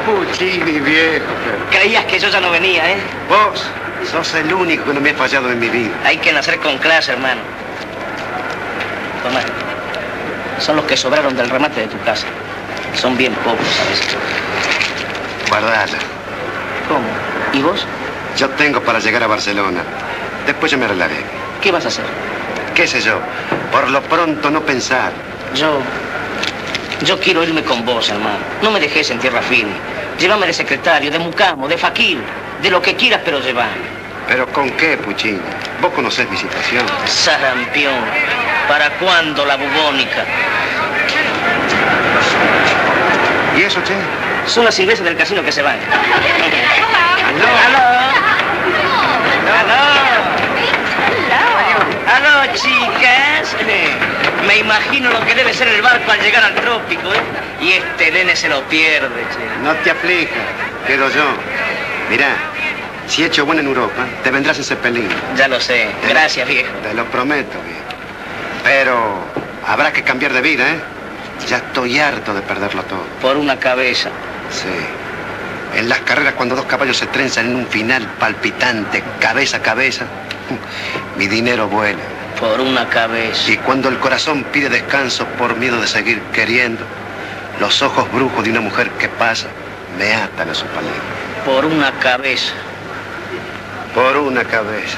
Puccini, viejo. Creías que yo ya no venía, ¿eh? Vos sos el único que no me ha fallado en mi vida. Hay que nacer con clase, hermano. Tomá. Son los que sobraron del remate de tu casa. Son bien pocos, ¿sabes? Guardala. ¿Cómo? ¿Y vos? Yo tengo para llegar a Barcelona. Después yo me arreglaré. ¿Qué vas a hacer? ¿Qué sé yo? Por lo pronto no pensar. Yo quiero irme con vos, hermano. No me dejes en tierra firme. Llévame de secretario, de mucamo, de faquir, de lo que quieras, pero llévame. ¿Pero con qué, Puccini? Vos conocés mi situación. Sarampión. ¿Para cuándo la bubónica? ¿Y eso, che? Son las iglesias del casino que se van. ¡Aló! ¡Aló, chicas! Me imagino lo que debe ser el barco al llegar al trópico, ¿eh? Y este nene se lo pierde, che. No te aflijas, quedo yo. Mirá, si he hecho bueno en Europa, te vendrás en Zeppelin. Ya lo sé. Gracias, viejo. Te lo prometo, viejo. Pero habrá que cambiar de vida, ¿eh? Ya estoy harto de perderlo todo. Por una cabeza. Sí. En las carreras, cuando dos caballos se trenzan en un final palpitante, cabeza a cabeza, mi dinero vuela. Por una cabeza. Y cuando el corazón pide descanso por miedo de seguir queriendo, los ojos brujos de una mujer que pasa me atan a su paleta. Por una cabeza. Por una cabeza.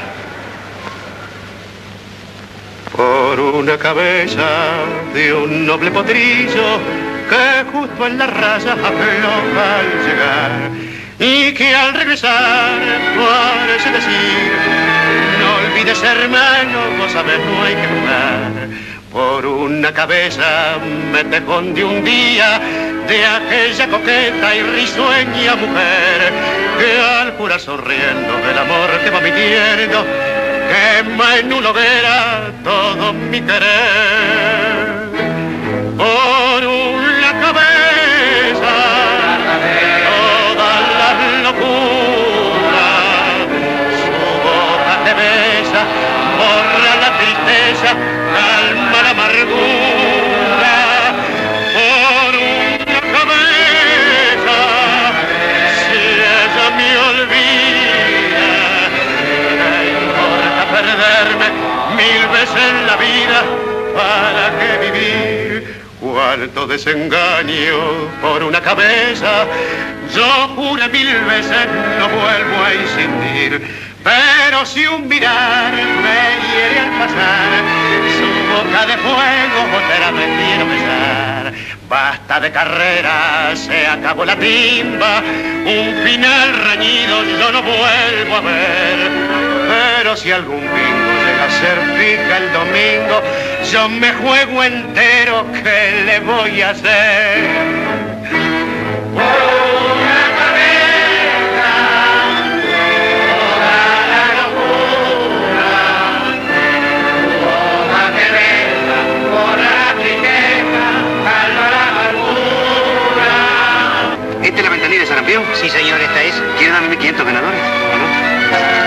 Por una cabeza de un noble potrillo que justo en la raya afloja al llegar y que al regresar parece decir: no olvides, hermano, vos sabés, no hay que jugar. Por una cabeza me tejón de un día de aquella coqueta y risueña mujer que al jurar sonriendo del amor que va mintiendo quema en una hoguera todo mi querer. Por una cabeza todas las locuras, su boca te besa, borra la tristeza, calma la amargura. Por una cabeza, si ella me olvida, ¿qué importa perderme 1000 veces en la vida? ¿Para qué vivir? Cuánto desengaño por una cabeza. Yo juré 1000 veces no vuelvo a insistir. Pero si un mirar me hiere al pasar, su boca de fuego otra vez quiero besar. Basta de carrera, se acabó la timba, un final reñido yo no vuelvo a ver. Pero si algún bingo llega a ser fija el domingo, yo me juego entero, ¿qué le voy a hacer? ¿Esta es la ventanilla de Sarampión? Sí, señor, esta es. ¿Quiere darme 500 ganadores o no?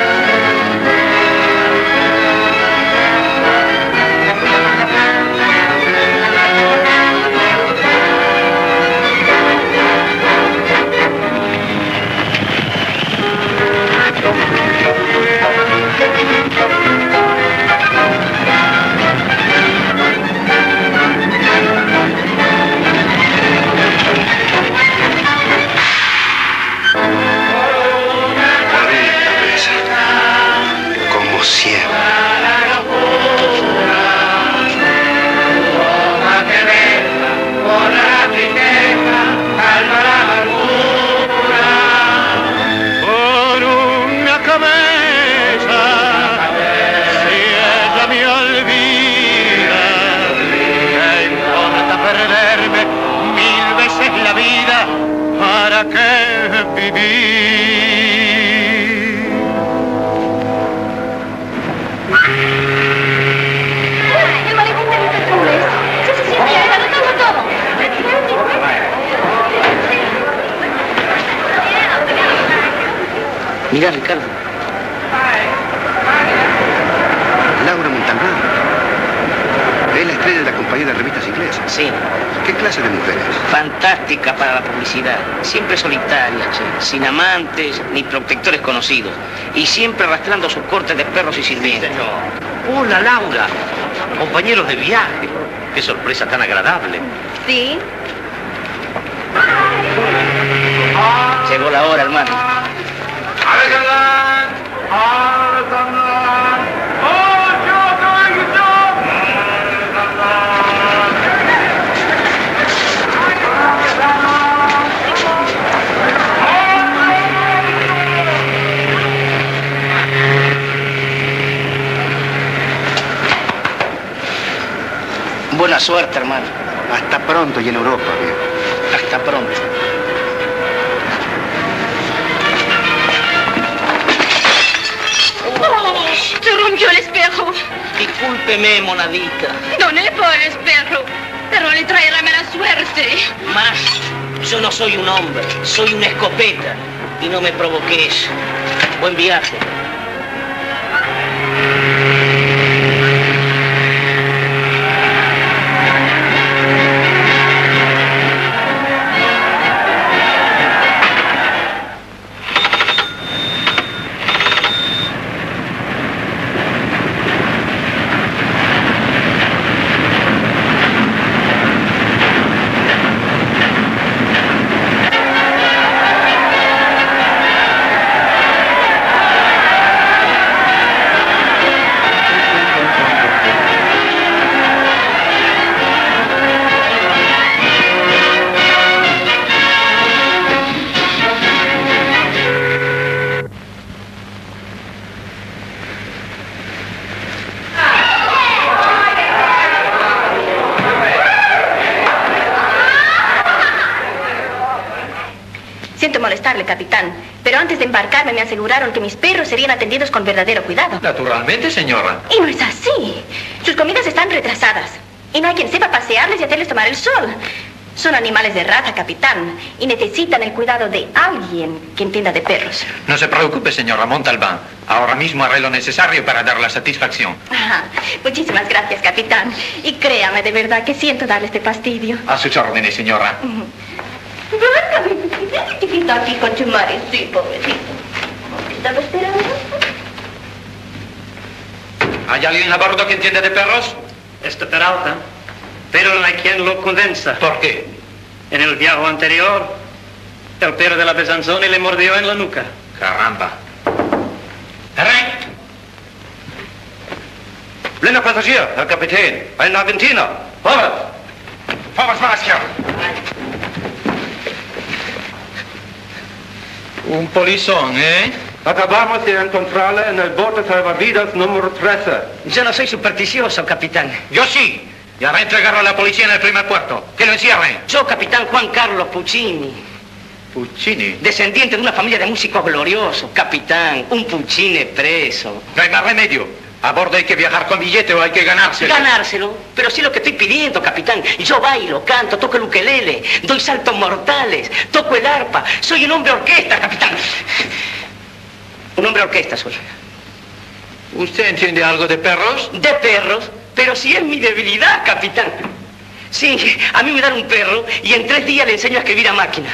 Mira, Ricardo. Laura Montalbán. Es la estrella de la compañía de revistas inglesas. Sí. ¿Qué clase de mujeres? Fantástica para la publicidad. Siempre solitaria, sin amantes ni protectores conocidos. Y siempre arrastrando sus cortes de perros y sirvientes. Hola, Laura. Compañeros de viaje. Qué sorpresa tan agradable. Sí. Llegó la hora, hermano. Buena suerte, hermano. Hasta pronto y en Europa, viejo. Hasta pronto. Oh, se rompió el espejo. Discúlpeme, monadita. No es por el espejo, pero le traerá mala suerte. Más, yo no soy un hombre, soy una escopeta. Y no me provoques. Buen viaje. Siento molestarle, capitán, pero antes de embarcarme me aseguraron que mis perros serían atendidos con verdadero cuidado. Naturalmente, señora. Y no es así. Sus comidas están retrasadas. Y no hay quien sepa pasearles y hacerles tomar el sol. Son animales de raza, capitán, y necesitan el cuidado de alguien que entienda de perros. No se preocupe, señora Montalbán. Ahora mismo haré lo necesario para dar la satisfacción. Ajá. Muchísimas gracias, capitán. Y créame, de verdad, que siento darle este fastidio. A sus órdenes, señora. Chiquito aquí con tu madre, sí, pobrecito. ¿Te estaba esperando? ¿Hay alguien a bordo que entiende de perros? Este Peralta, pero no hay quien lo convenza. ¿Por qué? En el viaje anterior, el perro de la Besanzoni le mordió en la nuca. Caramba. Herrén. Plena passagier, Herr Kapitän. Ein Argentiner. Vorwärts. Vamos para la izquierda. Un polizón, ¿eh? Acabamos de encontrarla en el bote salvavidas número 13. Yo no soy supersticioso, capitán. Yo sí. Y haré entregarlo a la policía en el primer puerto. Que lo encierren. Yo, capitán Juan Carlos Puccini, Puccini. descendiente de una familia de músicos gloriosos. Capitán, un Puccini preso. No hay más remedio. A bordo hay que viajar con billete o hay que ganárselo. Ganárselo, pero sí lo que estoy pidiendo, capitán. Yo bailo, canto, toco el ukelele, doy saltos mortales, toco el arpa. Soy un hombre orquesta, capitán. Un hombre orquesta soy. ¿Usted entiende algo de perros? De perros, pero sí es mi debilidad, capitán. Sí, a mí me dan un perro y en 3 días le enseño a escribir a máquina.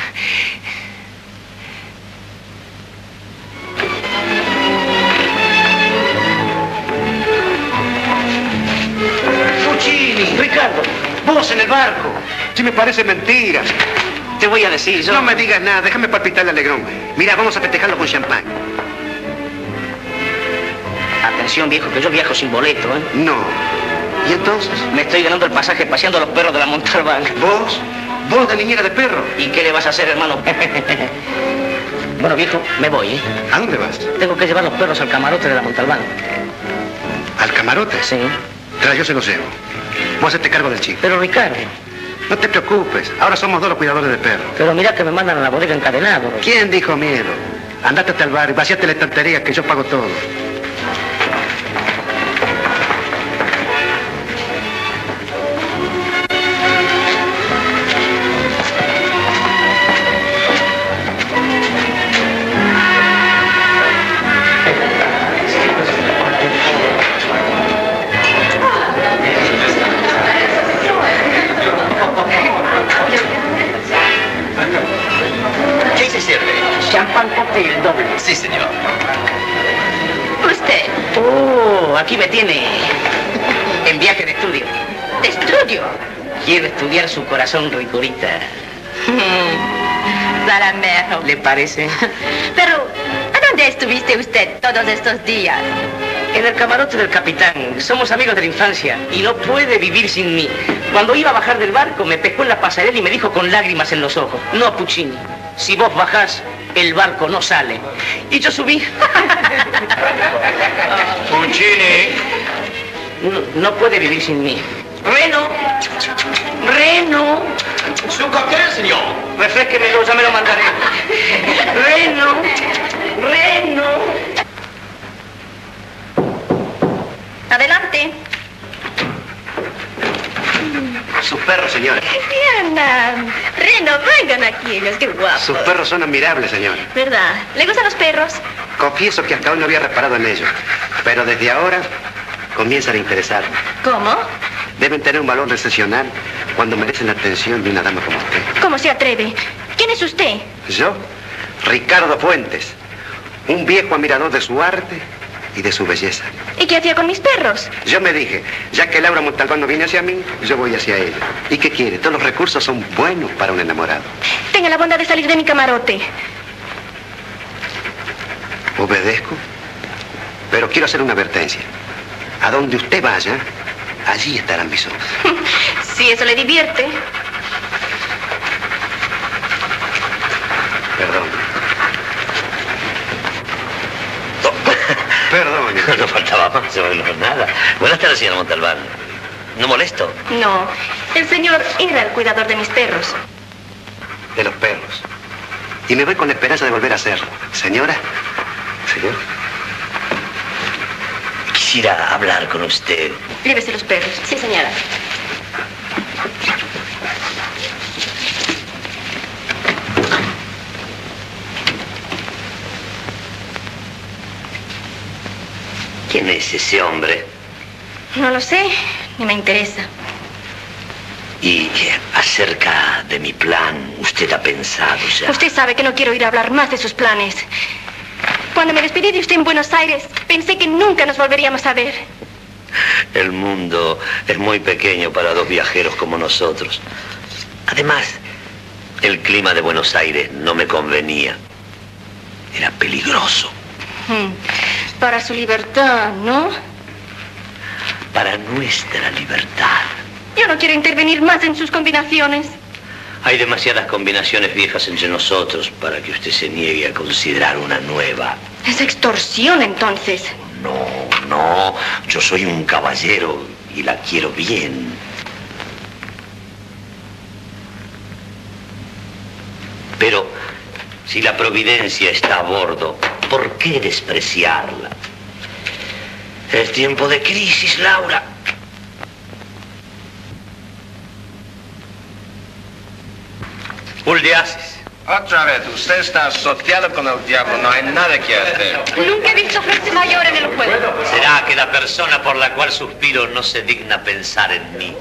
Puccini, Ricardo, vos en el barco. Sí me parece mentira. Te voy a decir, yo... No me digas nada, déjame palpitarle alegrón. Mira, vamos a festejarlo con champán. Atención, viejo, que yo viajo sin boleto, ¿eh? No. ¿Y entonces? Me estoy ganando el pasaje paseando a los perros de la Montalbán. ¿Vos? ¿Vos de niñera de perro? ¿Y qué le vas a hacer, hermano? Bueno, viejo, me voy, ¿eh? ¿A dónde vas? Tengo que llevar los perros al camarote de la Montalbán. ¿Al camarote? Sí. Claro, yo se los llevo. Vos hacerte cargo del chico. Pero, Ricardo, No te preocupes, ahora somos 2 los cuidadores de perros. pero mira que me mandan a la bodega encadenado. ¿Quién dijo miedo? Andate hasta el bar y vaciate la estantería que yo pago todo. Champán cóctel doble. Sí, señor. Usted. Oh, aquí me tiene. En viaje de estudio. ¿De estudio? Quiero estudiar su corazón, Ricorita. Salamero. ¿Le parece? Pero, ¿a dónde estuviste usted todos estos días? En el camarote del capitán. Somos amigos de la infancia y no puede vivir sin mí. Cuando iba a bajar del barco, me pescó en la pasarela y me dijo con lágrimas en los ojos: no, Puccini, si vos bajás, el barco no sale. Y yo subí. Puccini. No puede vivir sin mí. Reno. Reno. Su cóctel, señor. Refresquemelo, ya me lo mandaré. Reno. Reno. Adelante. Sus perros, señora. Diana, Reno, vengan aquí, ellos, qué guapos. Sus perros son admirables, señora. ¿Verdad? ¿Le gustan los perros? Confieso que hasta hoy no había reparado en ellos. Pero desde ahora comienzan a interesarme. ¿Cómo? Deben tener un valor excepcional cuando merecen la atención de una dama como usted. ¿Cómo se atreve? ¿Quién es usted? Yo, Ricardo Fuentes, un viejo admirador de su arte y de su belleza. ¿Y qué hacía con mis perros? Yo me dije, ya que Laura Montalbán no viene hacia mí, yo voy hacia ella. ¿Y qué quiere? Todos los recursos son buenos para un enamorado. Tenga la bondad de salir de mi camarote. Obedezco, pero quiero hacer una advertencia. A donde usted vaya, allí estarán mis ojos. Si eso le divierte. Perdón. Perdón. No faltaba más, no, nada. Buenas tardes, señora Montalbán. ¿No molesto? No, el señor era el cuidador de mis perros. De los perros. Y me voy con la esperanza de volver a hacerlo. Señora. Señor. Quisiera hablar con usted. Llévese los perros. Sí, señora. ¿Quién es ese hombre? No lo sé, ni me interesa. Y acerca de mi plan, ¿usted ha pensado ya? Usted sabe que no quiero ir a hablar más de sus planes. Cuando me despedí de usted en Buenos Aires, pensé que nunca nos volveríamos a ver. El mundo es muy pequeño para dos viajeros como nosotros. Además, el clima de Buenos Aires no me convenía. Era peligroso. Para su libertad, ¿no? Para nuestra libertad. Yo no quiero intervenir más en sus combinaciones. Hay demasiadas combinaciones viejas entre nosotros para que usted se niegue a considerar una nueva. Es extorsión, entonces. No, yo soy un caballero y la quiero bien. Pero si la providencia está a bordo, ¿por qué despreciarla? Es tiempo de crisis, Laura. Uldiasis. Otra vez, usted está asociado con el diablo, no hay nada que hacer. Nunca he visto fuerza mayor en el juego. ¿Será que la persona por la cual suspiro no se digna pensar en mí?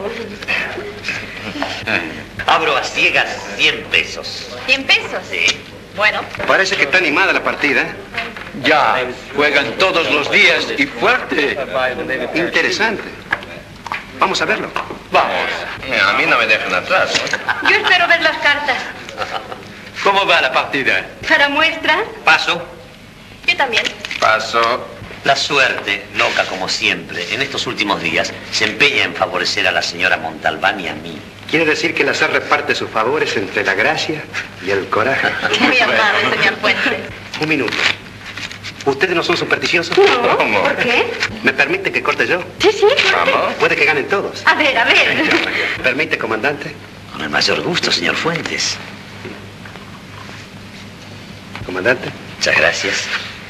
Abro a ciegas 100 pesos. ¿100 pesos? Sí. Bueno. Parece que está animada la partida. Ya, juegan todos los días y fuerte. Interesante. Vamos a verlo. Vamos. A mí no me dejan atrás. Yo espero ver las cartas. ¿Cómo va la partida? ¿Para muestra? Paso. Yo también. Paso. La suerte, loca como siempre, en estos últimos días se empeña en favorecer a la señora Montalbán y a mí. Quiere decir que el azar reparte sus favores entre la gracia y el coraje. Muy amable, señor Fuentes. Un minuto. ¿Ustedes no son supersticiosos? No, ¿Cómo? ¿por qué? ¿Me permite que corte yo? Sí, sí. Vamos. Puede que ganen todos. A ver, a ver. ¿Permite, comandante? Con el mayor gusto, señor Fuentes. Comandante. Muchas gracias.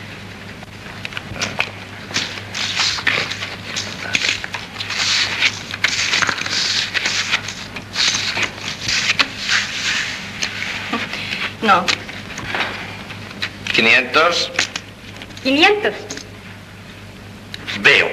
No. 500. 500. Veo.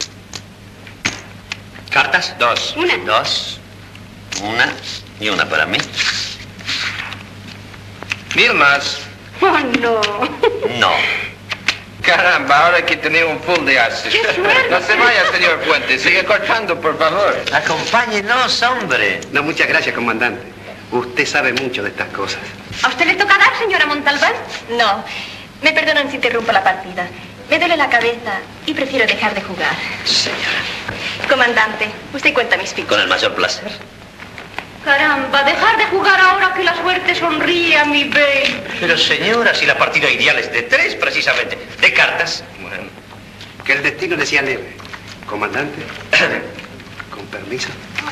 ¿Cartas? 2. Una. 2. Una y una para mí. 1000 más. Oh, no. No. Caramba, ahora que tenemos un full de haces. ¡Qué suerte! No se vaya, señor Fuentes. Sigue cortando, por favor. Acompáñenos, hombre. No, muchas gracias, comandante. Usted sabe mucho de estas cosas. ¿A usted le toca dar, señora Montalbán? No. Me perdonan si interrumpo la partida. Me duele la cabeza y prefiero dejar de jugar. Señora. Comandante, usted cuenta mis fichas. Con el mayor placer. Caramba, dejar de jugar ahora que la suerte sonríe a mi baby. Pero señora, si la partida ideal es de 3, precisamente. De cartas. Bueno, que el destino le sea leve. Comandante, con permiso.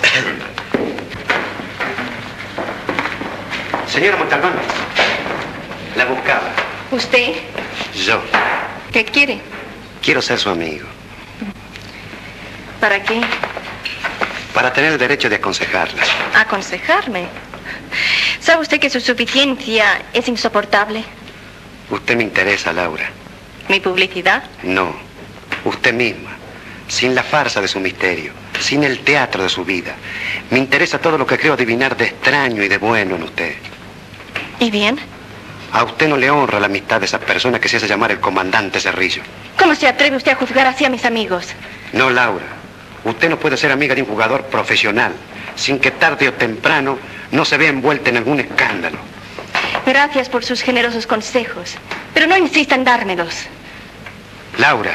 Señora Montalbán, la buscaba. ¿Usted? Yo. ¿Qué quiere? Quiero ser su amigo. ¿Para qué? Para tener el derecho de aconsejarla. ¿Aconsejarme? ¿Sabe usted que su suficiencia es insoportable? Usted me interesa, Laura. ¿Mi publicidad? No, usted misma. Sin la farsa de su misterio, sin el teatro de su vida. Me interesa todo lo que creo adivinar de extraño y de bueno en usted. ¿Y bien? A usted no le honra la amistad de esa persona que se hace llamar el comandante Cerrillo. ¿Cómo se atreve usted a juzgar así a mis amigos? No, Laura. Usted no puede ser amiga de un jugador profesional sin que tarde o temprano no se vea envuelta en algún escándalo. Gracias por sus generosos consejos, pero no insista en dármelos. Laura.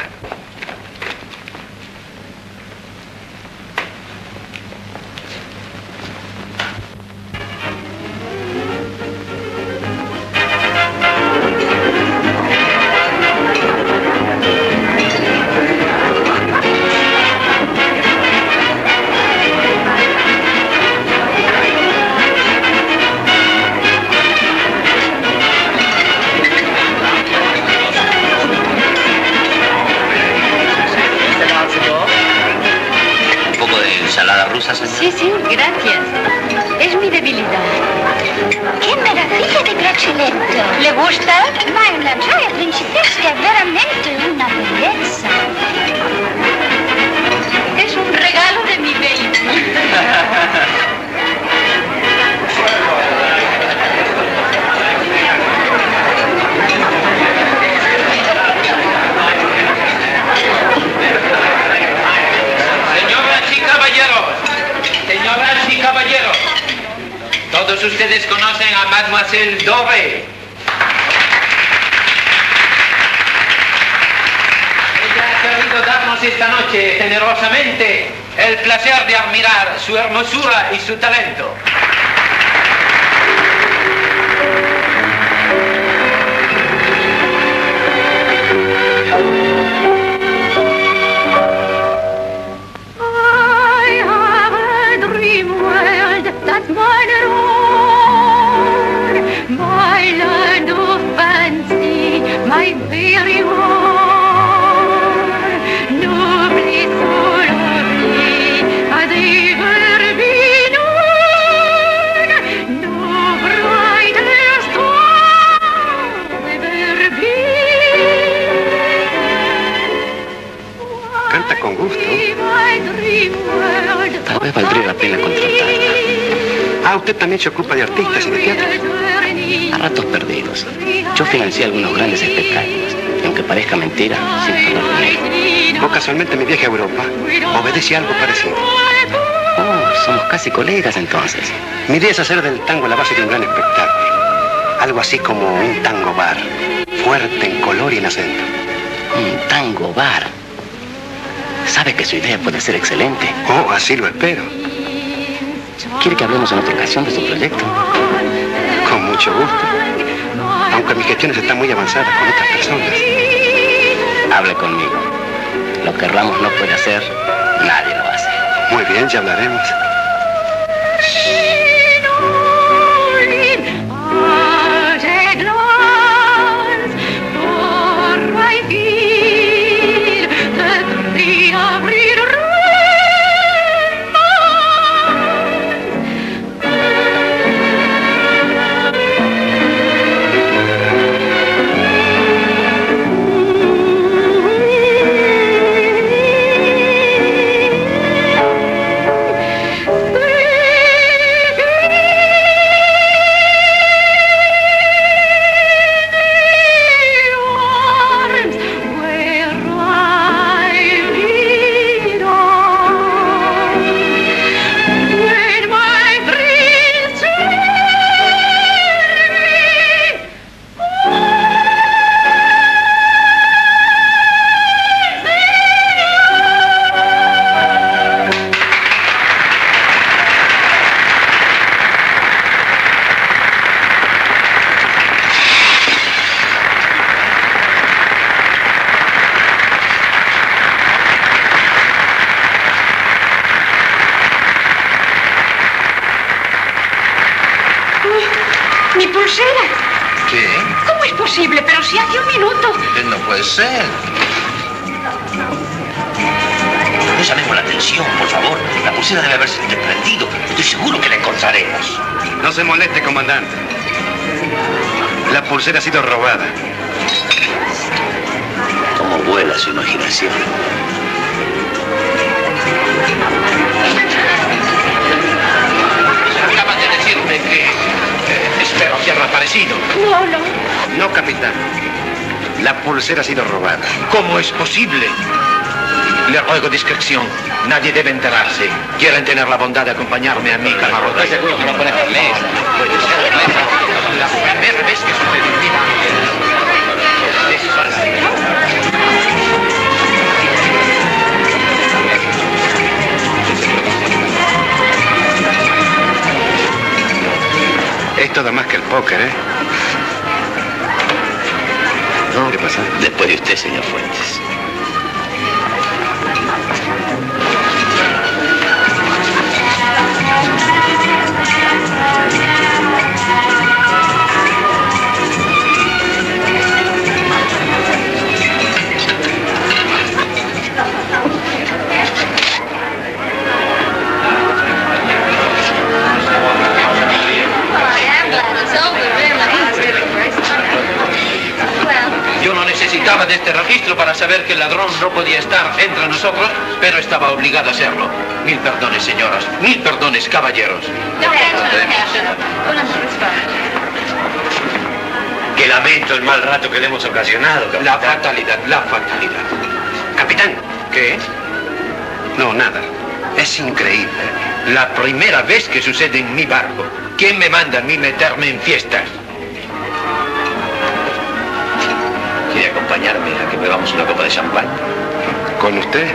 Sí, sí, gracias. Es mi debilidad. ¡Qué maravilla de braciletto! ¿Le gusta? Ma una gioia principesca, è veramente una bellezza. Es un regalo de mi baby. Señoras y caballeros, todos ustedes conocen a Mademoiselle Dove. Ella ha querido darnos esta noche generosamente el placer de admirar su hermosura y su talento. That's mine and all, my land of fancy, my very own. Nobly, so lovely, as ever been known. No brighter star ever been. Canta con gusto. My dream world. Tal vez valdría la pena contratarla. Ah, usted también se ocupa de artistas y de teatro. A ratos perdidos. Yo financié algunos grandes espectáculos. Y aunque parezca mentira, siempre lo dinero. O casualmente mi viaje a Europa obedece a algo parecido. Oh, somos casi colegas entonces. Mi idea es hacer del tango la base de un gran espectáculo. Algo así como un tango bar. Fuerte en color y en acento. Un tango bar. ¿Sabe que su idea puede ser excelente? Oh, así lo espero. ¿Quiere que hablemos en otra ocasión de su proyecto? Con mucho gusto. Aunque mis gestiones están muy avanzadas con otras personas. Hable conmigo. Lo que Ramos no puede hacer, nadie lo hace. Muy bien, ya hablaremos. anoche, hace un minuto. No puede ser. No llamemos la atención, por favor. La pulsera debe haberse desprendido. Estoy seguro que la encontraremos. No se moleste, comandante. La pulsera ha sido robada. Cómo vuela su imaginación. Acaban de decirme que espero que haya aparecido. No, capitán. La pulsera ha sido robada. ¿Cómo es posible? Le ruego discreción. Nadie debe enterarse. ¿Quieren tener la bondad de acompañarme a mi camarote? Estoy seguro que lo pones en mesa. La primera vez que sucede en mi vida. Es todo más que el póker, ¿eh? No, ¿Qué pasa? después de usted, señor Fuentes. Yo no necesitaba de este registro para saber que el ladrón no podía estar entre nosotros, pero estaba obligado a hacerlo. Mil perdones, señoras. Mil perdones, caballeros. Que lamento el mal rato que le hemos ocasionado, capitán. La fatalidad, la fatalidad. Capitán. ¿Qué? No, nada. Es increíble. La primera vez que sucede en mi barco. ¿Quién me manda a mí meterme en fiestas? ¿Quiere acompañarme a que bebamos una copa de champán? ¿Con usted?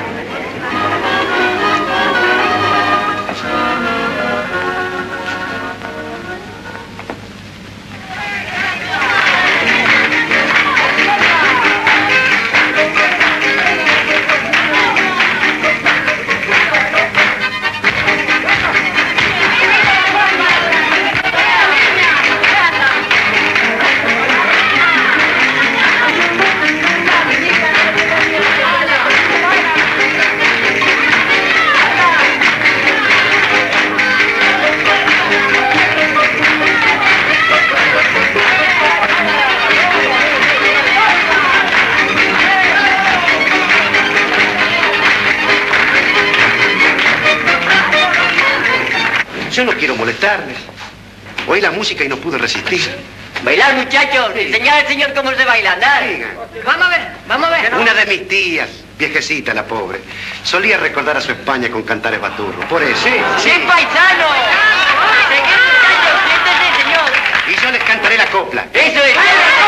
Yo no quiero molestarles. Oí la música y no pude resistir. Bailar, muchachos. Enseñar al señor cómo se baila, andar. Diga. Vamos a ver, vamos a ver. Una de mis tías, viejecita la pobre, solía recordar a su España con cantares baturros. Por eso. ¡Sí, paisano! Seguid, muchachos, siéntese, señor. Y yo les cantaré la copla. Eso es.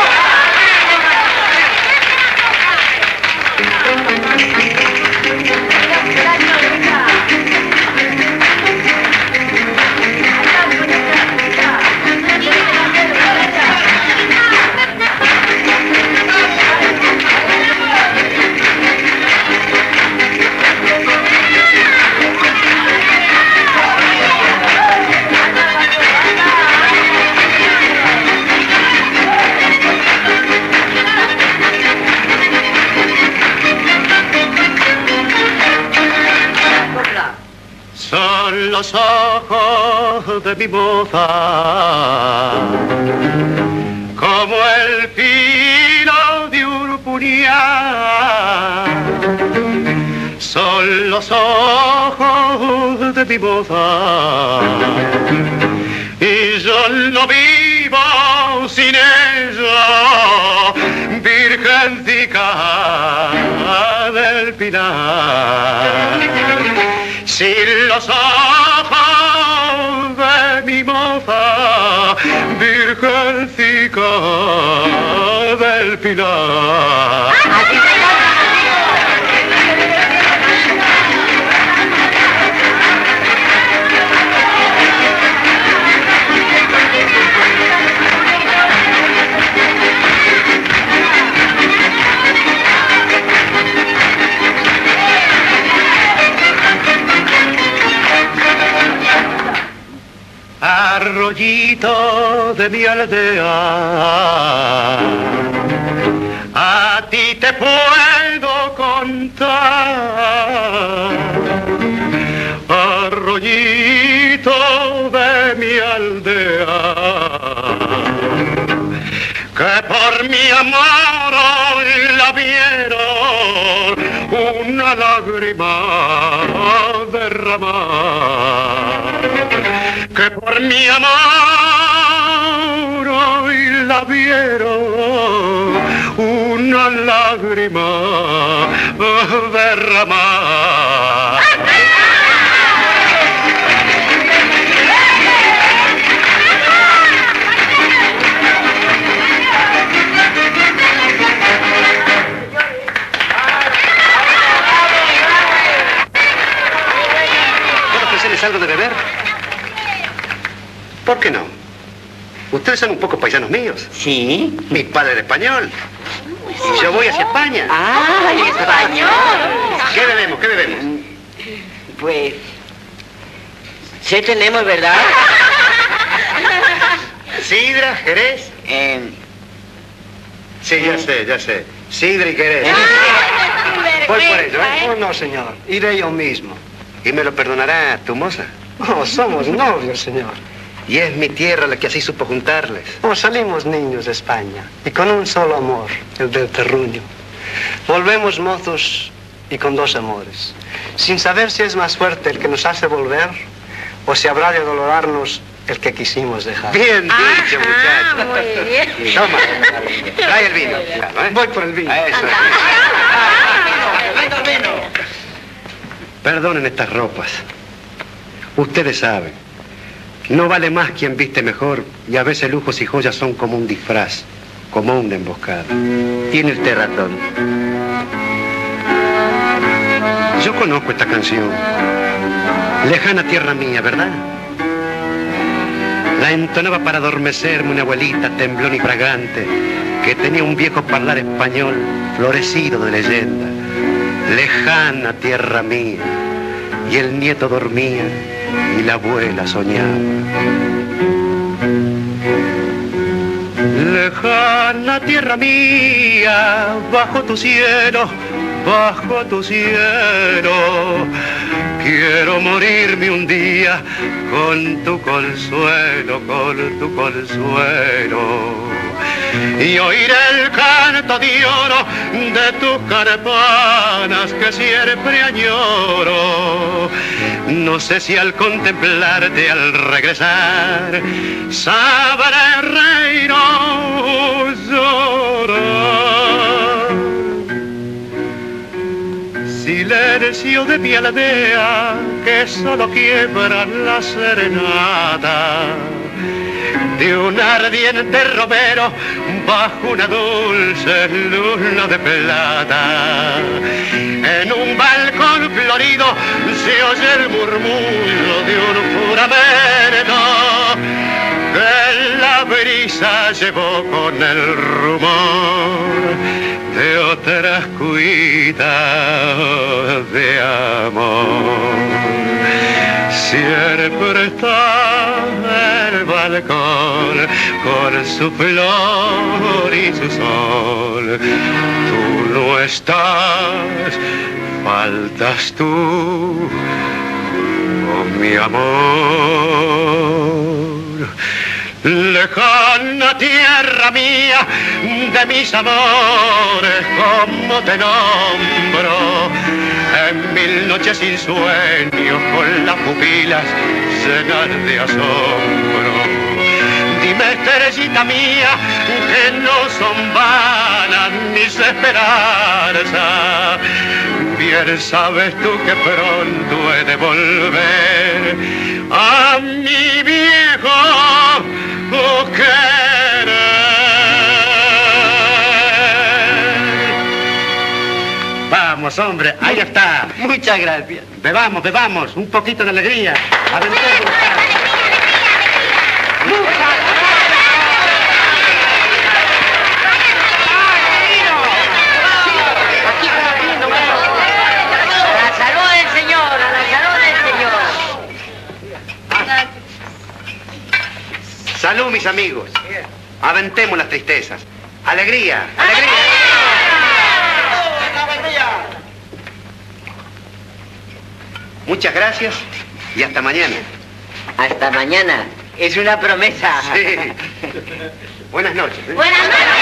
Son los ojos de mi moza, como el filo de un puñal. Son los ojos de mi moza, y yo no vivo sin ella, virgencica del Pilar. Si los ojos de mi moza, virgencica del Pilar. Arroyito de mi aldea, que por mi amor hoy la vieron una lágrima derramar, que por mi amor hoy la vieron una lágrima derramar. ¿Algo de beber? ¿Por qué no? Ustedes son un poco paisanos míos. ¿Sí? Mi padre era español. Y yo voy hacia España. ¡Ah, español! ¿Qué bebemos? ¿Qué bebemos? Pues... sí tenemos, ¿verdad? ¿Sidra? ¿Jerez? Sí, ya sé. Sidra y Jerez. Voy por ello, ¿eh? Oh, no, señor. Iré yo mismo. ¿Y me lo perdonará tu moza? Oh, somos novios, señor. Y es mi tierra la que así supo juntarles. Oh, salimos niños de España y con un solo amor, el del terruño. Volvemos mozos y con dos amores, sin saber si es más fuerte el que nos hace volver o si habrá de dolorarnos el que quisimos dejar. Bien dicho, muchacho. Muy bien. Toma, trae el vino. Claro, ¿eh? Voy por el vino. Eso. Perdonen estas ropas. Ustedes saben, no vale más quien viste mejor y a veces lujos y joyas son como un disfraz, como una emboscada. Tiene usted razón. Yo conozco esta canción. Lejana tierra mía, ¿verdad? La entonaba para adormecerme una abuelita temblón y fragante que tenía un viejo parlar español florecido de leyenda. Lejana tierra mía, y el nieto dormía y la abuela soñaba. Lejana tierra mía, bajo tu cielo, quiero morirme un día con tu consuelo, y oír el canto de oro de tus campanas que siempre añoro. No sé si al contemplarte, al regresar, sabré reír o llorar. Silencio de mi aldea que solo quiebra la serenata de un ardiente romero bajo una dulce luna de plata. En un balcón florido se oye el murmullo de un juramento que la brisa llevó con el rumor de otras cuitas de amor. Siempre está el balcón con su flor y su sol. Tú no estás, faltas tú, oh mi amor. Lejana tierra mía, de mis amores, como te nombro, en mil noches sin sueño, con las pupilas llenas de asombro. Dime, estrellita mía, que no son vanas mis esperanzas. Bien sabes tú que pronto he de volver a mi viejo querer. Vamos, hombre, ahí está. Muchas gracias. Bebamos, un poquito de alegría. Salud, mis amigos. Aventemos las tristezas. Alegría, alegría. Muchas gracias y hasta mañana. Hasta mañana. Es una promesa. Sí. Buenas noches. Buenas noches.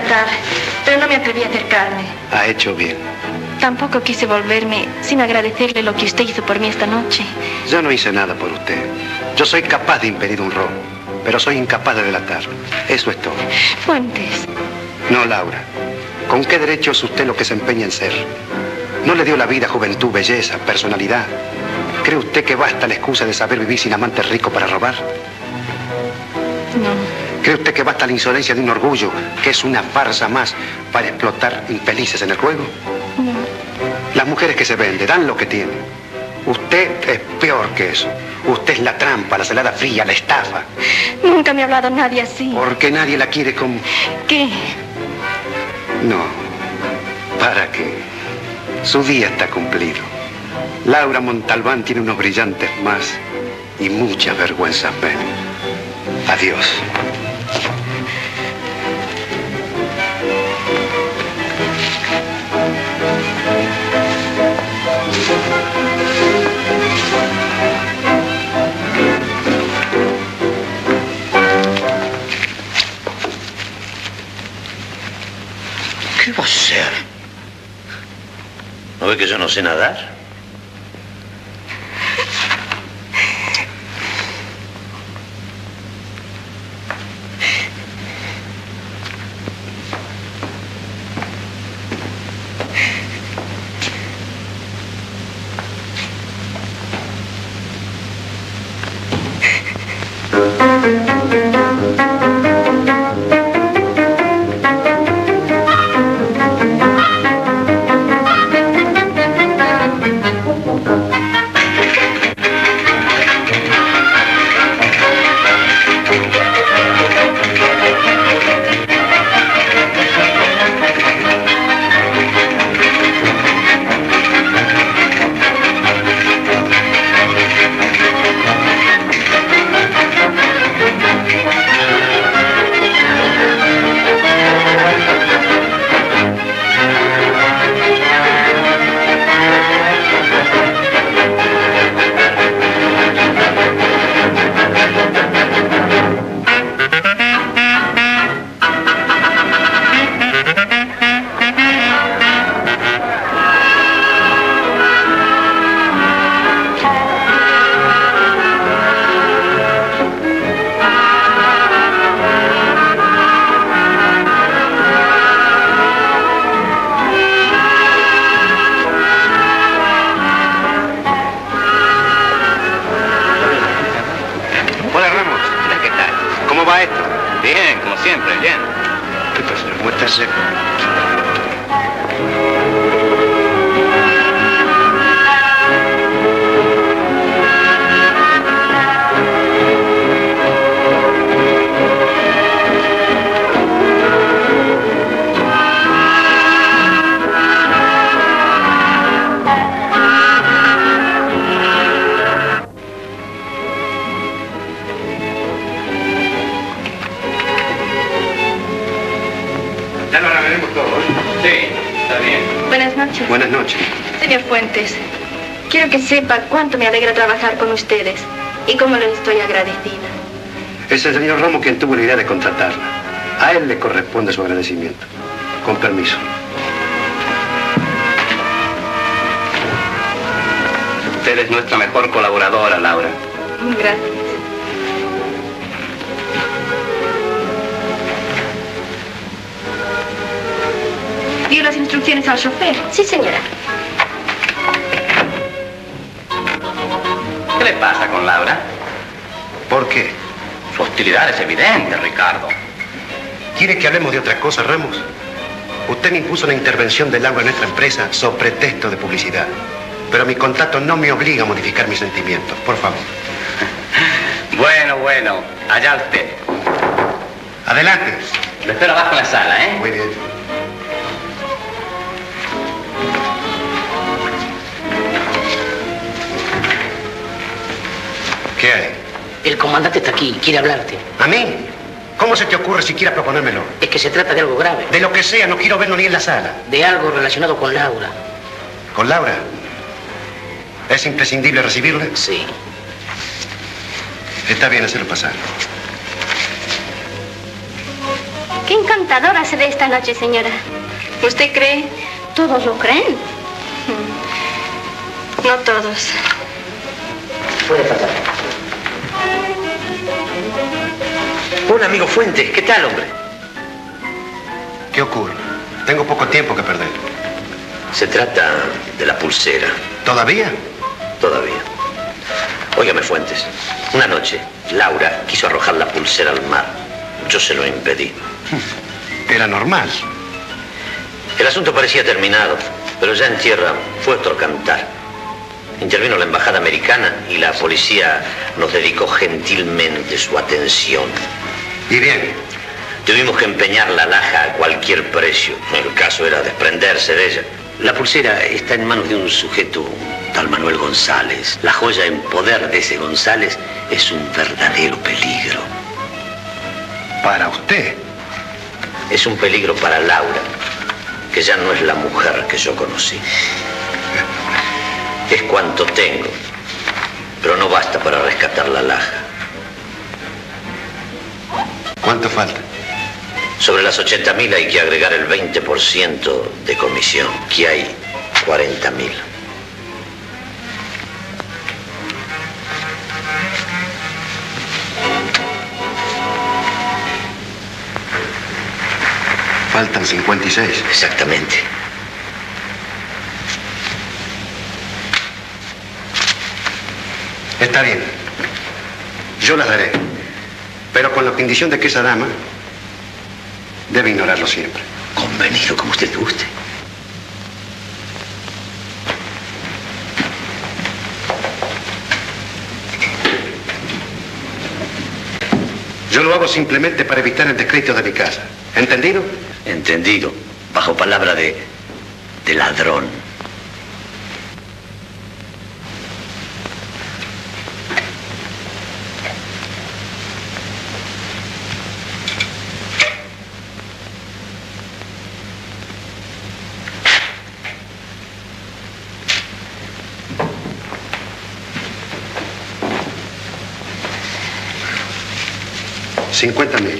preguntar, pero no me atreví a acercarme. Ha hecho bien. Tampoco quise volverme sin agradecerle lo que usted hizo por mí esta noche. Yo no hice nada por usted. Yo soy capaz de impedir un robo, pero soy incapaz de delatarlo. Eso es todo. Fuentes. No, Laura. ¿Con qué derecho es usted lo que se empeña en ser? ¿No le dio la vida juventud, belleza, personalidad? ¿Cree usted que basta la excusa de saber vivir sin amante rico para robar? No. ¿Cree usted que basta la insolencia de un orgullo, que es una farsa más, para explotar infelices en el juego? No. Las mujeres que se venden dan lo que tienen. Usted es peor que eso. Usted es la trampa, la celada fría, la estafa. Nunca me ha hablado nadie así. Porque nadie la quiere como... ¿Qué? No. ¿Para qué? Su día está cumplido. Laura Montalbán tiene unos brillantes más y muchas vergüenzas menos. Adiós. ¿Qué va a hacer? ¿No ve que yo no sé nadar? Buenas noches. Señor Fuentes, quiero que sepa cuánto me alegra trabajar con ustedes y cómo les estoy agradecida. Es el señor Romo quien tuvo la idea de contratarla. A él le corresponde su agradecimiento. Con permiso. Usted es nuestra mejor colaboradora, Laura. Gracias. ¿Dio las instrucciones al chofer? Sí, señora. ¿Qué le pasa con Laura? ¿Por qué? Su hostilidad es evidente, Ricardo. ¿Quiere que hablemos de otra cosa, Ramos? Usted me impuso la intervención de Laura en nuestra empresa sobre pretexto de publicidad. Pero mi contrato no me obliga a modificar mis sentimientos. Por favor. Bueno. Allá usted. Adelante. Lo espero abajo en la sala, ¿eh? Muy bien. ¿Qué hay? El comandante está aquí, quiere hablarte. ¿A mí? ¿Cómo se te ocurre siquiera proponérmelo? Es que se trata de algo grave. De lo que sea, no quiero verlo ni en la sala. De algo relacionado con Laura. ¿Con Laura? ¿Es imprescindible recibirla? Sí. Está bien, hacerlo pasar. Qué encantadora se ve esta noche, señora. ¿Usted cree? ¿Todos lo creen? No todos. Puede pasar. Un amigo Fuentes, ¿qué tal, hombre? ¿Qué ocurre? Tengo poco tiempo que perder. Se trata de la pulsera. ¿Todavía? Todavía. Óigame, Fuentes. Una noche, Laura quiso arrojar la pulsera al mar. Yo se lo impedí. Era normal. El asunto parecía terminado, pero ya en tierra fue otro cantar. Intervino la embajada americana y la policía nos dedicó gentilmente su atención. ¿Y bien? Tuvimos que empeñar la alhaja a cualquier precio. El caso era desprenderse de ella. La pulsera está en manos de un sujeto, tal Manuel González. La joya en poder de ese González es un verdadero peligro. ¿Para usted? Es un peligro para Laura, que ya no es la mujer que yo conocí. Es cuanto tengo, pero no basta para rescatar la alhaja. ¿Cuánto falta? Sobre las 80.000 hay que agregar el 20% de comisión, que hay 40.000. Faltan 56. Exactamente. Está bien. Yo las daré. Pero con la condición de que esa dama debe ignorarlo siempre. Convenido, como usted guste. Yo lo hago simplemente para evitar el descrédito de mi casa. ¿Entendido? Entendido. Bajo palabra de ladrón. $50.000.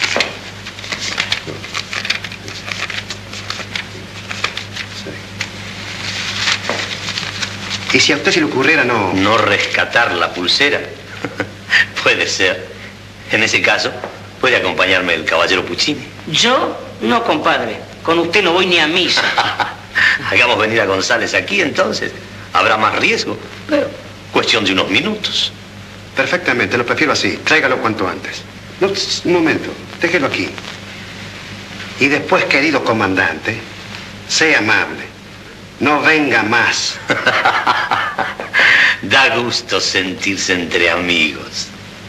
¿Y si a usted se le ocurriera no rescatar la pulsera? Puede ser. En ese caso, puede acompañarme el caballero Puccini. ¿Yo? No, compadre. Con usted no voy ni a misa. Hagamos venir a González aquí, entonces. Habrá más riesgo, pero cuestión de unos minutos. Perfectamente, lo prefiero así. Tráigalo cuanto antes. No, un momento, déjelo aquí. Y después, querido comandante, sea amable. No venga más. Da gusto sentirse entre amigos.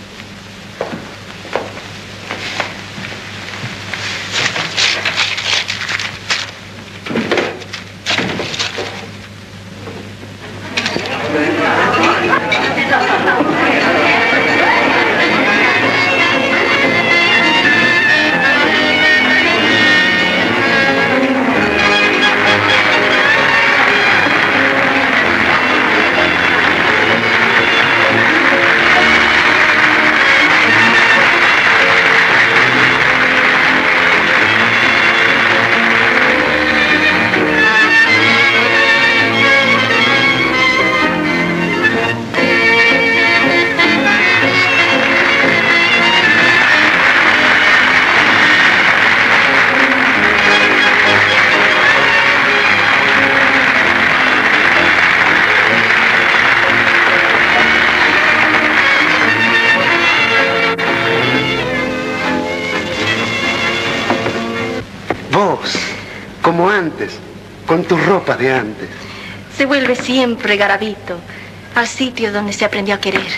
Como antes, con tus ropas de antes. Se vuelve siempre garabito al sitio donde se aprendió a querer.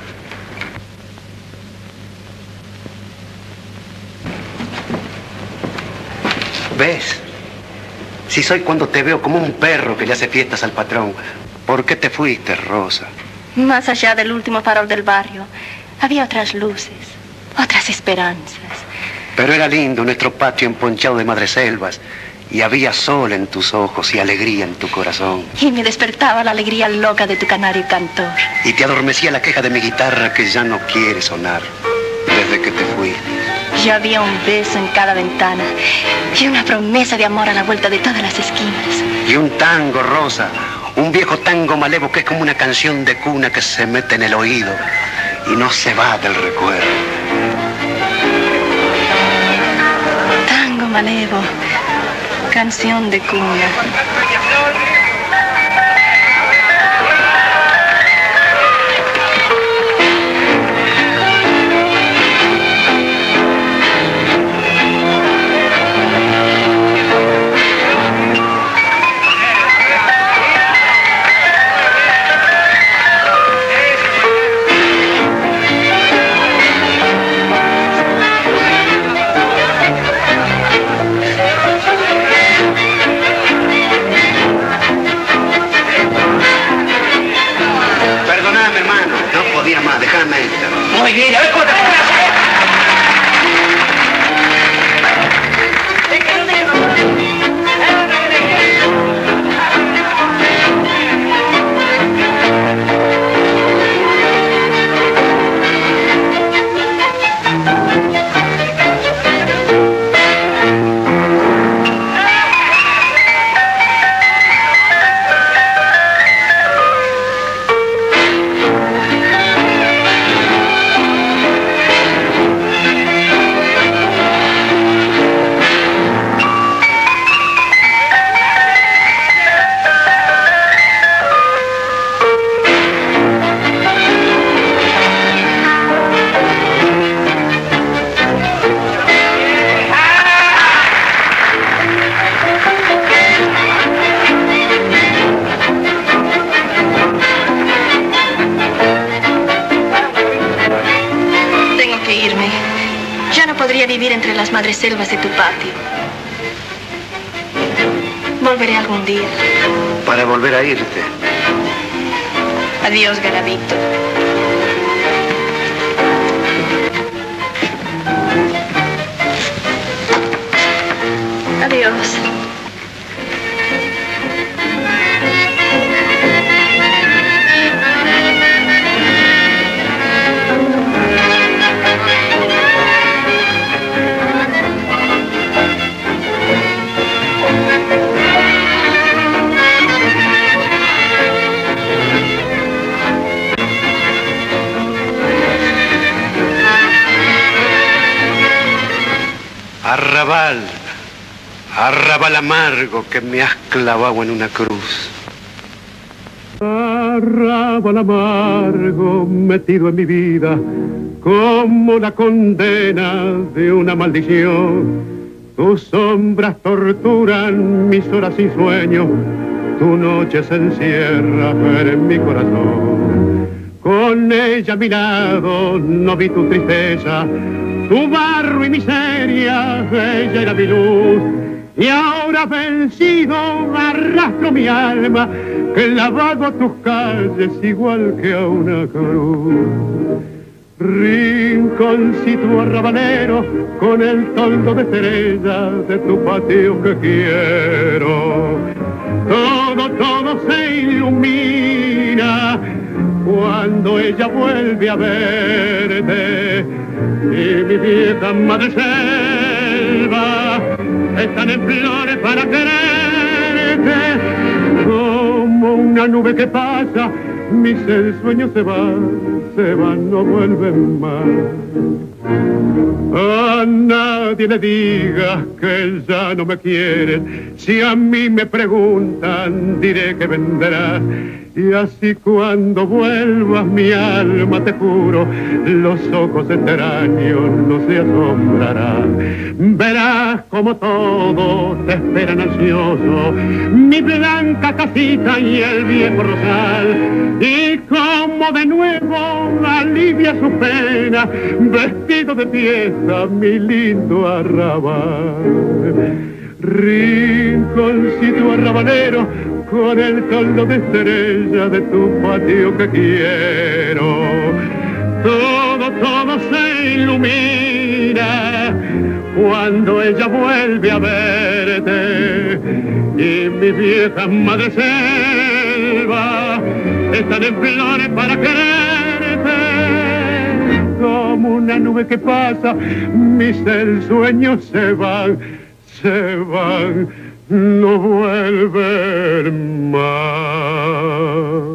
¿Ves? Si soy cuando te veo como un perro que le hace fiestas al patrón. ¿Por qué te fuiste, Rosa? Más allá del último farol del barrio, había otras luces, otras esperanzas. Pero era lindo nuestro patio emponchado de madreselvas. Y había sol en tus ojos y alegría en tu corazón. Y me despertaba la alegría loca de tu canario cantor. Y te adormecía la queja de mi guitarra que ya no quiere sonar desde que te fuiste. Yo había un beso en cada ventana y una promesa de amor a la vuelta de todas las esquinas. Y un tango, Rosa, un viejo tango malevo que es como una canción de cuna que se mete en el oído y no se va del recuerdo. Tango malevo, canción de cuna. Muy bien, a ver cómo te pones. Vivir entre las madreselvas de tu patio. Volveré algún día. Para volver a irte. Adiós, Garavito. Adiós. Arrabal, arrabal amargo que me has clavado en una cruz. Arrabal amargo metido en mi vida como la condena de una maldición. Tus sombras torturan mis horas sin sueño, tu noche se encierra en mi corazón. Con ella a mi lado no vi tu tristeza, tu barro y miseria, ella era mi luz. Y ahora vencido arrastro mi alma, clavado a tus calles igual que a una cruz. Rinconcito arrabalero, con el toldo de estrella de tu patio que quiero. Todo se ilumina cuando ella vuelve a verte. Y mi vieja madre selva están en flores para quererte. Como una nube que pasa, mis sueños se van, no vuelven más. A nadie le digas que ya no me quieren. Si a mí me preguntan, diré que vendrás. Y así cuando vuelvas mi alma, te juro, los ojos extraños no se asombrarán. Verás como todos te esperan ansioso, mi blanca casita y el viejo rosal. Y como de nuevo alivia su pena, vestido de fiesta, mi lindo arrabal. Rinconcito arrabalero, con el toldo de estrella de tu patio que quiero. Todo se ilumina cuando ella vuelve a verte. Y mi vieja madre selva están en flores para quererte. Como una nube que pasa, mis ensueños se van, no vuelven más.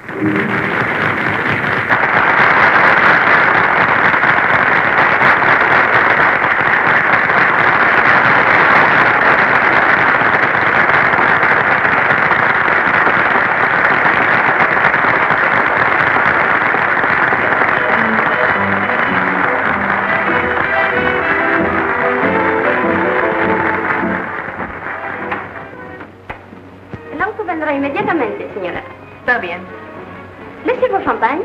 Inmediatamente, señora. Está bien. ¿Le sirvo champagne?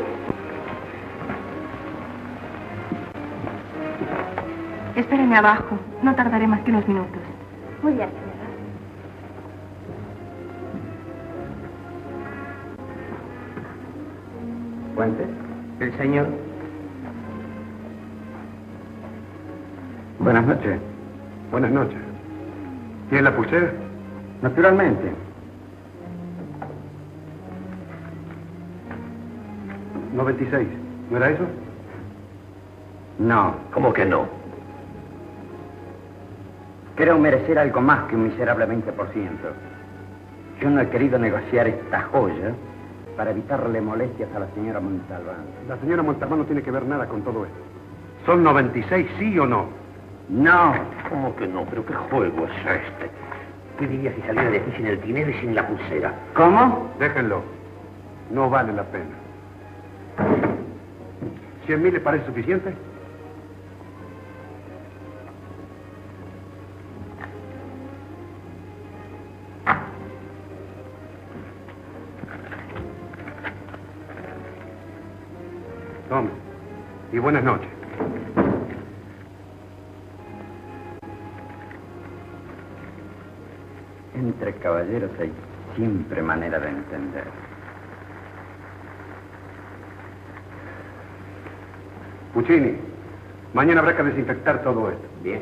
Espérenme abajo. No tardaré más que unos minutos. Muy bien, señora. Fuentes, el señor. Buenas noches. Buenas noches. ¿Tiene la pulsera? Naturalmente. ¿96? ¿No era eso? No. ¿Cómo que no? Creo merecer algo más que un miserable 20%. Yo no he querido negociar esta joya para evitarle molestias a la señora Montalbán. La señora Montalbán no tiene que ver nada con todo esto. ¿Son 96, sí o no? No. ¿Cómo que no? ¿Pero qué juego es este? ¿Qué diría si saliera de aquí sin el dinero y sin la pulsera? ¿Cómo? Déjenlo. No vale la pena. ¿100.000 le parece suficiente? Tome. Y buenas noches. Entre caballeros hay siempre manera de entender. Puccini, mañana habrá que desinfectar todo esto. Bien.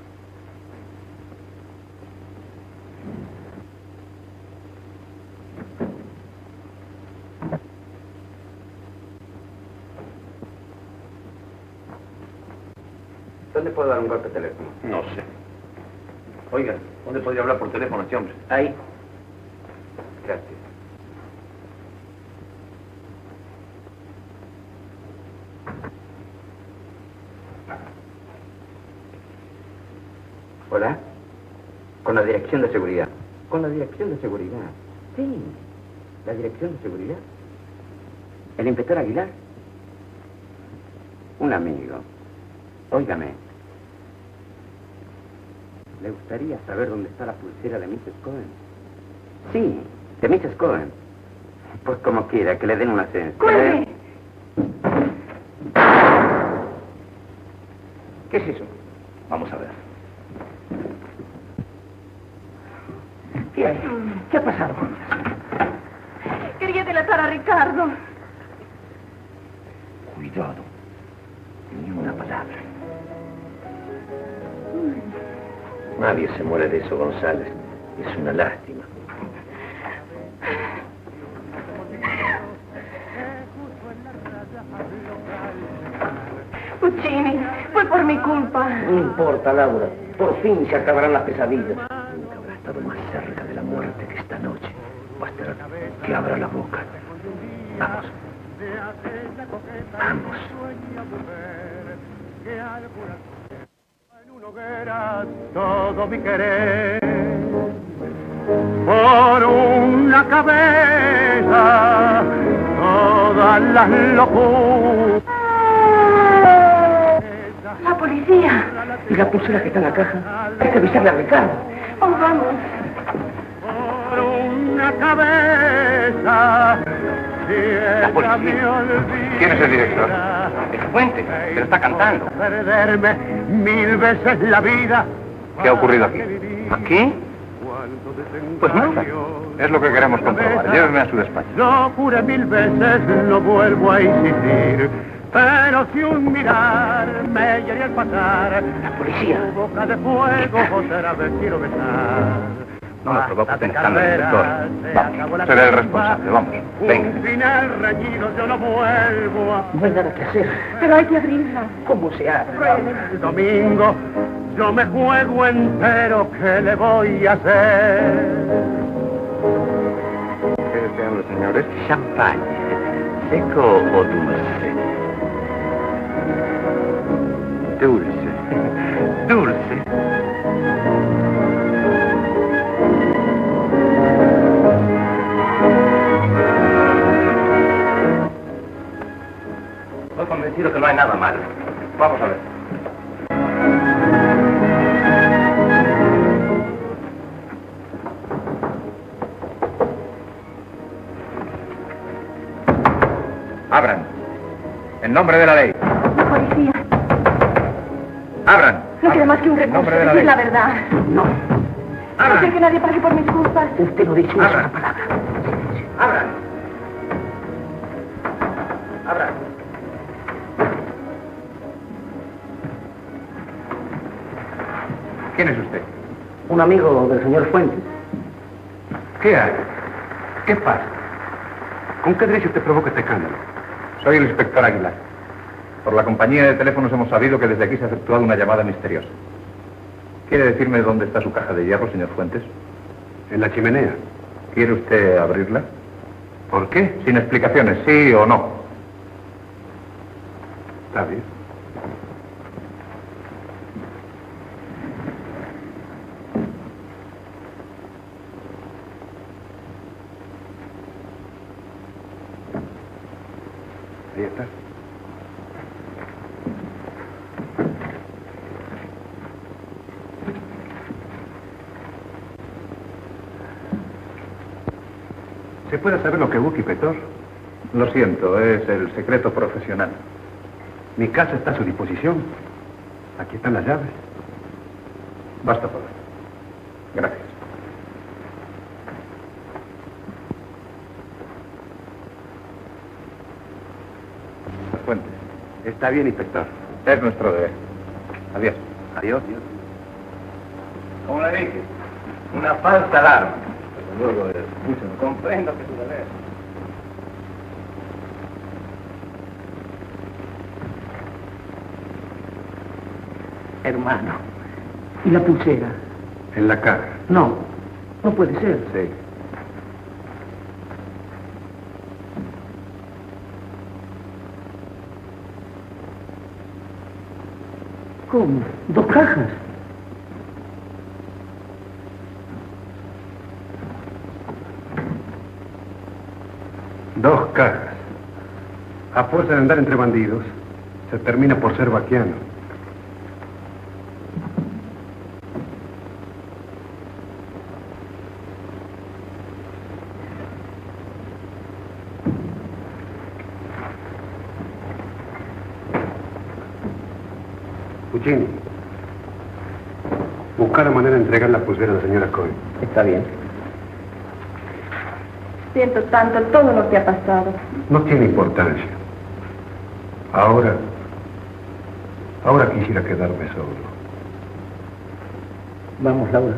¿Dónde puedo dar un golpe de teléfono? No sé. Oiga, ¿dónde podría hablar por teléfono este hombre? Ahí. Gracias. Hola. Con la dirección de seguridad. ¿Con la dirección de seguridad? Sí. ¿La dirección de seguridad? ¿El inspector Aguilar? Un amigo. Óigame. ¿Le gustaría saber dónde está la pulsera de Mrs. Cohen? Sí, de Mrs. Cohen. Pues como quiera, que le den un ascenso. ¡Cuelgue! ¿Qué es eso? Vamos a ver. ¿Qué hay? ¿Qué ha pasado? Quería delatar a Ricardo. Cuidado. Ni una palabra. Nadie se muere de eso, González. Es una lástima. Puccini, fue por mi culpa. No importa, Laura. Por fin se acabarán las pesadillas. Nunca habrá estado más cerca de la muerte que esta noche. Bastará que abra la boca. Vamos. Vamos. En una hoguera todo mi querer por una cabeza todas las locuras. La policía. ¿Y la pulsera que está en la caja? Hay que avisarle a Ricardo. Oh, vamos. Por una cabeza. La policía. ¿Quién es el director? Es Fuente, pero está cantando. Perderme 1000 veces la vida. ¿Qué ha ocurrido aquí? ¿Aquí? Pues nada. Es lo que queremos comprobar. Lléveme a su despacho. Lo juré 1000 veces, no vuelvo a insistir. Pero si un mirar me hiere al pasar, La policía. tu boca de fuego otra vez quiero besar. No nos provoques un escándalo, inspector. Vamos, seré el responsable, vamos. Venga. Un final reñido yo no vuelvo a... No hay nada que hacer. Pero hay que abrirla. ¿Cómo se abre? El domingo yo me juego entero, ¿qué le voy a hacer? ¿Qué desean los señores? Champagne. ¿Seco o dulce? Dulce. Dulce. Estoy convencido que no hay nada malo. Vamos a ver. Abran. En nombre de la ley. La policía. Abran. No queda más que un recurso, nombre de la decir ley. la verdad. No. No quiero que nadie pague por mis culpas. Usted no dice una sola palabra. Abran. Abran. ¿Quién es usted? Un amigo del señor Fuentes. ¿Qué hay? ¿Qué pasa? ¿Con qué derecho te provoca este escándalo? Soy el inspector Aguilar. Por la compañía de teléfonos hemos sabido que desde aquí se ha efectuado una llamada misteriosa. ¿Quiere decirme dónde está su caja de hierro, señor Fuentes? En la chimenea. ¿Quiere usted abrirla? ¿Por qué? Sin explicaciones, sí o no. Está bien. Ahí está. ¿Se puede saber lo que busca, inspector? Lo siento, es el secreto profesional. Mi casa está a su disposición. Aquí están las llaves. Basta por hoy. Gracias. Fuentes. Está bien, inspector. Es nuestro deber. Adiós. Adiós. Como le dije, una falsa alarma. Pero luego es mucho. Comprendo que su deber. Hermano. ¿Y la pulsera? En la caja. No. No puede ser. Sí. ¿Cómo? ¿Dos cajas? Dos cajas. A fuerza de andar entre bandidos, se termina por ser vaquiano. Puccini, busca la manera de entregar la pulsera a la señora Coy. Está bien. Siento tanto todo lo que ha pasado. No tiene importancia. Ahora quisiera quedarme solo. Vamos, Laura.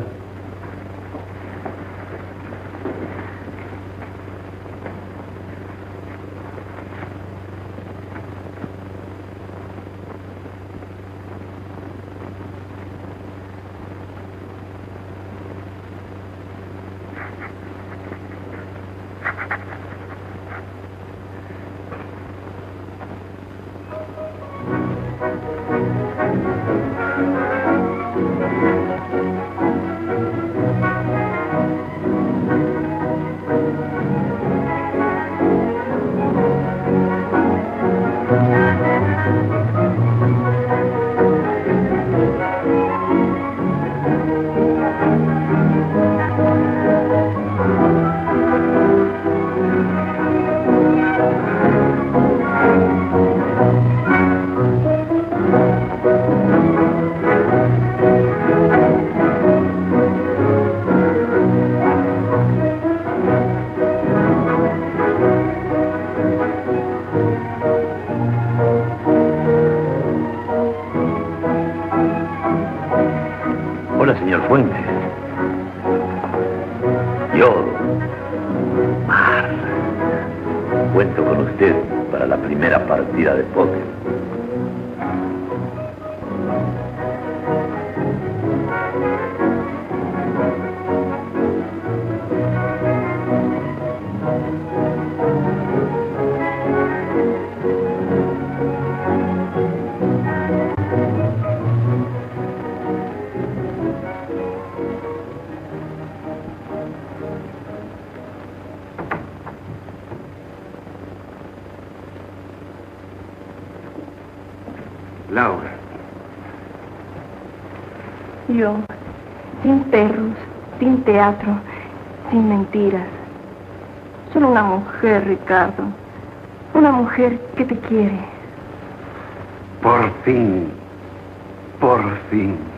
Hola, señor Fuentes. Yo, Mar, cuento con usted para la primera partida de póker. Laura. Yo, sin perros, sin teatro, sin mentiras. Solo una mujer, Ricardo. Una mujer que te quiere. Por fin. Por fin.